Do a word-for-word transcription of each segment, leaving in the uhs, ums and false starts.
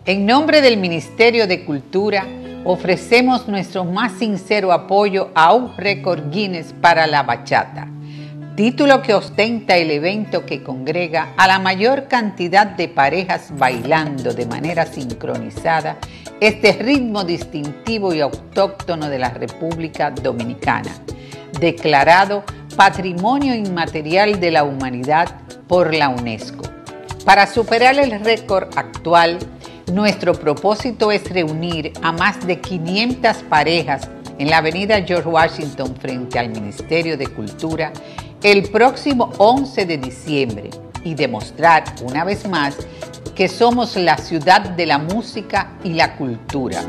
En nombre del Ministerio de Cultura, ofrecemos nuestro más sincero apoyo a un récord Guinness para la bachata, título que ostenta el evento que congrega a la mayor cantidad de parejas bailando de manera sincronizada este ritmo distintivo y autóctono de la República Dominicana, declarado Patrimonio Inmaterial de la Humanidad por la UNESCO. Para superar el récord actual, nuestro propósito es reunir a más de quinientas parejas en la avenida George Washington frente al Ministerio de Cultura el próximo once de diciembre y demostrar una vez más que somos la ciudad de la música y la cultura.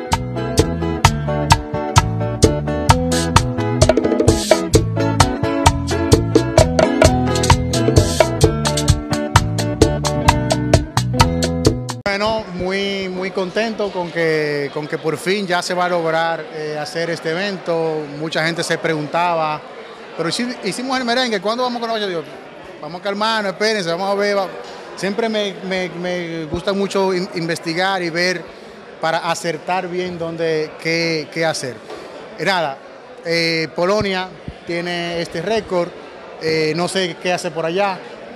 Bueno, muy, muy contento con que, con que por fin ya se va a lograr eh, hacer este evento. Mucha gente se preguntaba, pero hicimos el merengue, ¿cuándo vamos con la bachata? Digo, vamos a calmarnos, espérense, vamos a ver. Va. Siempre me, me, me gusta mucho in, investigar y ver para acertar bien dónde, qué, qué hacer. Y nada, eh, Polonia tiene este récord, eh, no sé qué hace por allá.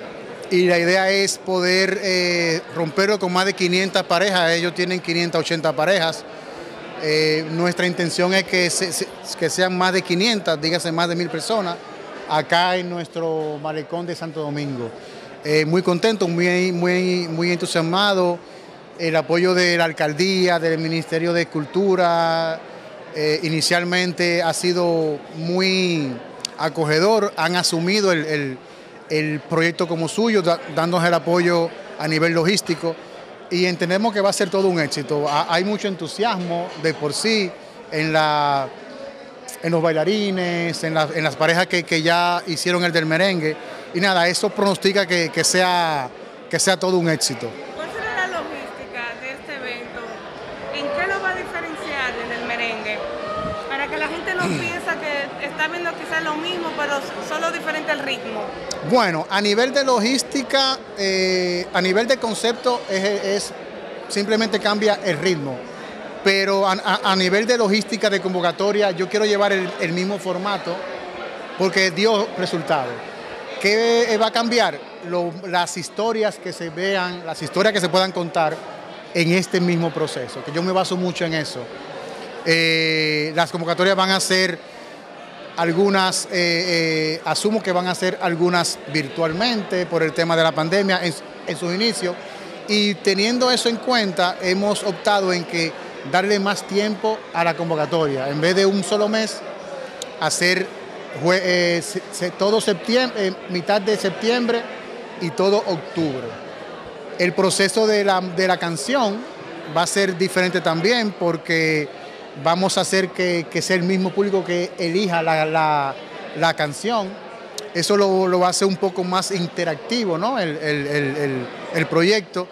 Y la idea es poder eh, romperlo con más de quinientas parejas. Ellos tienen quinientas ochenta parejas. Eh, nuestra intención es que, se, se, que sean más de quinientas, dígase más de mil personas, acá en nuestro malecón de Santo Domingo. Eh, muy contento, muy, muy, muy entusiasmado. El apoyo de la alcaldía, del Ministerio de Cultura, eh, inicialmente ha sido muy acogedor. Han asumido el, el el proyecto como suyo, da, dándonos el apoyo a nivel logístico y entendemos que va a ser todo un éxito. Ha, hay mucho entusiasmo de por sí en, la, en los bailarines, en, la, en las parejas que, que ya hicieron el del merengue y nada, eso pronostica que, que, sea, que sea todo un éxito. ¿Cuál será la logística de este evento? ¿En qué lo va a diferenciar del merengue? Para que la gente no piensa que está viendo quizás lo mismo, pero solo diferente el ritmo. Bueno, a nivel de logística, eh, a nivel de concepto, es, es simplemente cambia el ritmo. Pero a, a, a nivel de logística, de convocatoria, yo quiero llevar el, el mismo formato porque dio resultado. ¿Qué va a cambiar? Lo, las historias que se vean, las historias que se puedan contar en este mismo proceso, que yo me baso mucho en eso. Eh, las convocatorias van a ser algunas, eh, eh, asumo que van a ser algunas virtualmente por el tema de la pandemia en, en sus inicios y teniendo eso en cuenta hemos optado en que darle más tiempo a la convocatoria, en vez de un solo mes, hacer eh, se, se, todo septiembre, eh, mitad de septiembre y todo octubre. El proceso de la, de la canción va a ser diferente también porque vamos a hacer que, que sea el mismo público que elija la, la, la canción. Eso lo, lo va a hacer un poco más interactivo, ¿no? el, el, el, el proyecto.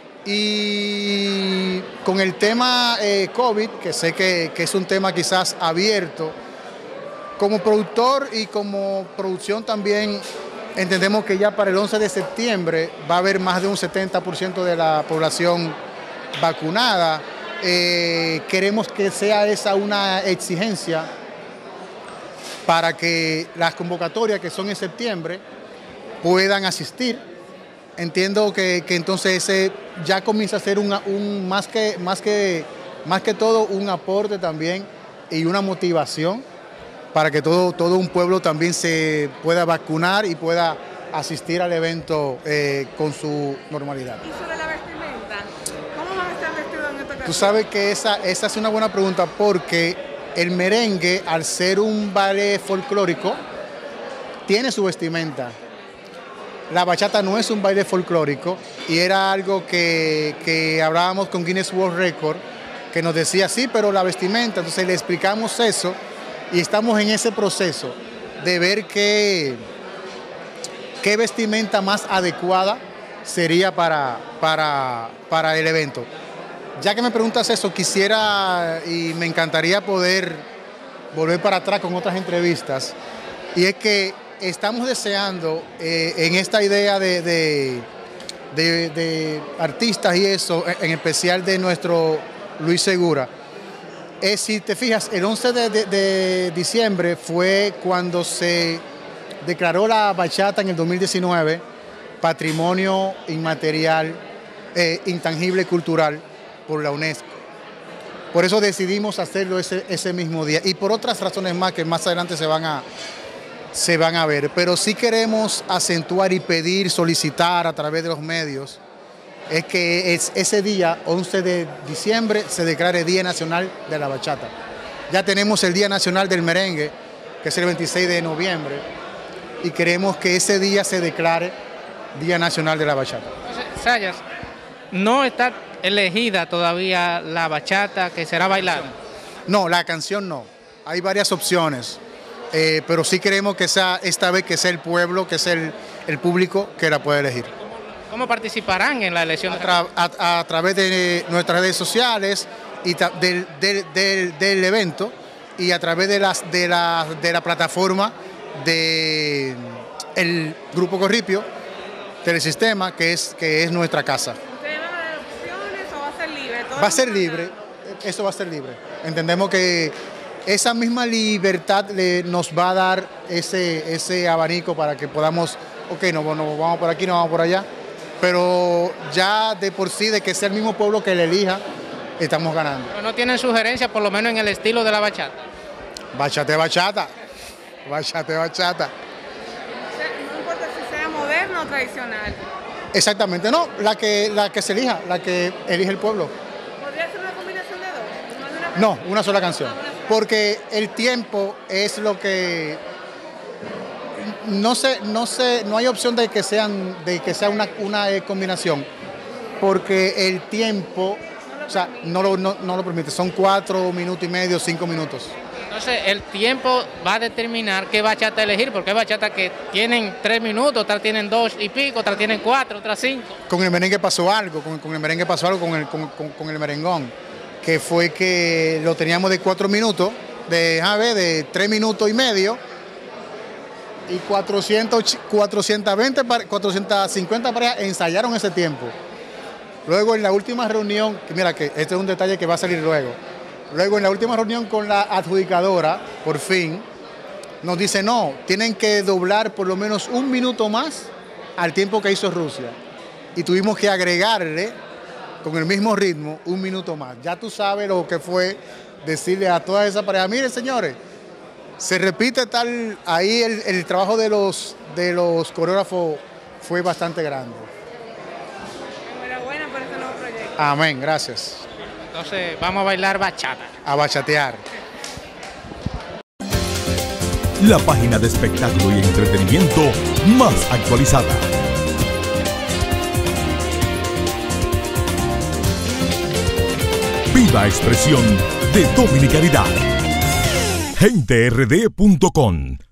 Y con el tema eh, COVID, que sé que, que es un tema quizás abierto, como productor y como producción también entendemos que ya para el once de septiembre va a haber más de un setenta por ciento de la población vacunada. Eh, queremos que sea esa una exigencia para que las convocatorias que son en septiembre puedan asistir. Entiendo que, que entonces ese ya comienza a ser una, un, más, que, más, que, más que todo un aporte también y una motivación para que todo, todo un pueblo también se pueda vacunar y pueda asistir al evento eh, con su normalidad. ¿Y sobre la vestimenta? ¿Cómo van a estar vestidos en esta ocasión? Tú sabes que esa, esa es una buena pregunta porque el merengue, al ser un baile folclórico, tiene su vestimenta. La bachata no es un baile folclórico y era algo que, que hablábamos con Guinness World Record, que nos decía, sí, pero la vestimenta. Entonces le explicamos eso y estamos en ese proceso de ver qué, qué vestimenta más adecuada sería para, para, para el evento. Ya que me preguntas eso, quisiera y me encantaría poder volver para atrás con otras entrevistas. Y es que estamos deseando, eh, en esta idea de, de, de, de artistas y eso, en especial de nuestro Luis Segura, es, si te fijas, el once de, de, de diciembre fue cuando se declaró la bachata en el dos mil diecinueve Patrimonio Inmaterial, eh, Intangible Cultural por la UNESCO. Por eso decidimos hacerlo ese, ese mismo día y por otras razones más que más adelante se van a, se van a ver. Pero sí queremos acentuar y pedir, solicitar a través de los medios, es que es ese día, once de diciembre, se declare Día Nacional de la Bachata. Ya tenemos el Día Nacional del Merengue, que es el veintiséis de noviembre, y queremos que ese día se declare Día Nacional de la Bachata. Sayas, no está elegida todavía la bachata que será bailada. No, la canción no. Hay varias opciones, eh, pero sí queremos que sea esta vez que sea el pueblo, que sea el, el público que la pueda elegir. ¿Cómo participarán en la elección? A, tra a, a través de nuestras redes sociales y del, del, del, del evento y a través de, las, de, la, de la plataforma del Grupo Corripio, Telesistema, que es, que es nuestra casa. ¿Ustedes van a dar opciones o va a ser libre? Va a ser libre, eso va a ser libre. Entendemos que esa misma libertad le, nos va a dar ese, ese abanico para que podamos, ok, no, no vamos por aquí, no vamos por allá, pero ya de por sí, de que sea el mismo pueblo que le elija, estamos ganando. ¿Pero no tienen sugerencias, por lo menos en el estilo de la bachata? Bachate, bachata, bachate, bachata. No importa si sea moderno o tradicional. Exactamente, no, la que, la que se elija, la que elige el pueblo. ¿Podría ser una combinación de dos? ¿No, de una no, una sola canción, porque el tiempo es lo que... No sé, no sé, no hay opción de que sean, de que sea una, una eh, combinación, porque el tiempo, o sea, no lo, no, no lo permite, son cuatro minutos y medio, cinco minutos. Entonces el tiempo va a determinar qué bachata elegir, porque hay bachatas que tienen tres minutos, otras tienen dos y pico, otras tienen cuatro, otras cinco. Con el merengue pasó algo, con, con el merengue pasó algo con el, con, con, con el merengón, que fue que lo teníamos de cuatro minutos, de, a ver, de tres minutos y medio, y cuatrocientos, cuatrocientos veinte, cuatrocientos cincuenta parejas ensayaron ese tiempo. Luego en la última reunión, que mira que este es un detalle que va a salir luego, luego en la última reunión con la adjudicadora, por fin, nos dice no, tienen que doblar por lo menos un minuto más al tiempo que hizo Rusia. Y tuvimos que agregarle, con el mismo ritmo, un minuto más. Ya tú sabes lo que fue decirle a todas esas parejas, miren señores, se repite tal, ahí el, el trabajo de los, de los coreógrafos fue bastante grande. Enhorabuena por este nuevo proyecto. Amén, gracias. Entonces vamos a bailar bachata. A bachatear. La página de espectáculo y entretenimiento más actualizada. Viva expresión de dominicanidad. gente r d punto com